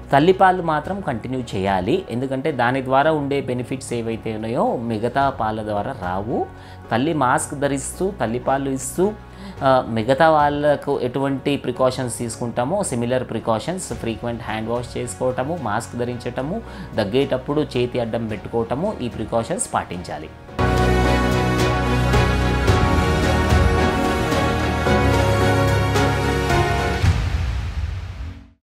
తల్లిపాలు మాత్రం కంటిన్యూ చేయాలి, ఎందుకంటే దాని ద్వారా ఉండే బెనిఫిట్స్ ఏవైతే ఉన్నాయో మిగతా పాల ద్వారా రావు. తల్లి మాస్క్ ధరిస్తూ తల్లిపాలు ఇస్తూ మిగతా వాళ్ళకు ఎటువంటి ప్రికాషన్స్ తీసుకుంటామో similar precautions, frequent hand wash చేసుకోవటము, మాస్క్ ధరించటము, దగ్గేటప్పుడు చేతి అడ్డం పెట్టుకోవటము, ఈ ప్రికాషన్స్ పాటించాలి.